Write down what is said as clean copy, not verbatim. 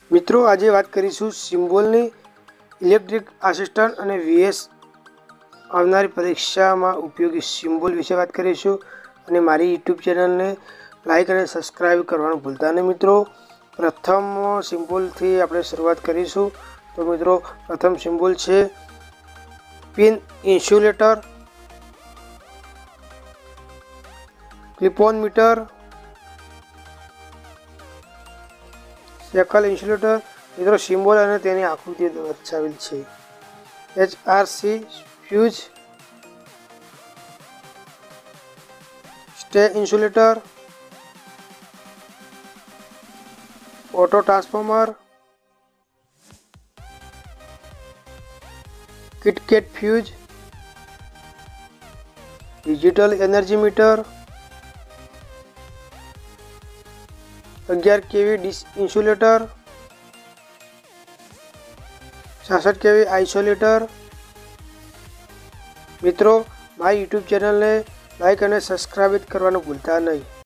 મિત્રો આજે વાત કરીશું સિમ્બોલની ઇલેક્ટ્રિક આસિસ્ટન્ટ અને વીએસ આવનારી પરીક્ષામાં ઉપયોગી સિમ્બોલ વિશે વાત કરીશું અને મારી યુટ્યુબ ચેનલને લાઈક અને સબસ્ક્રાઈબ કરવાનું ભૂલતા નહીં મિત્રો। પ્રથમ સિમ્બોલથી આપણે શરૂઆત કરીશું। તો મિત્રો પ્રથમ સિમ્બોલ છે pin insulator, clip on meter, shackle insulator. મિત્રો સિમ્બોલ અને તેની આકૃતિ દર્શાવેલ છે। HRC fuse, stay insulator, auto transformer, kitkat fuse, digital energy meter, 11 kV dish insulator, 66 kV isolator. મિત્રો મારી યુટ્યુબ ચેનલને લાઈક અને સબસ્ક્રાઈબ કરવાનું ભૂલતા નહીં।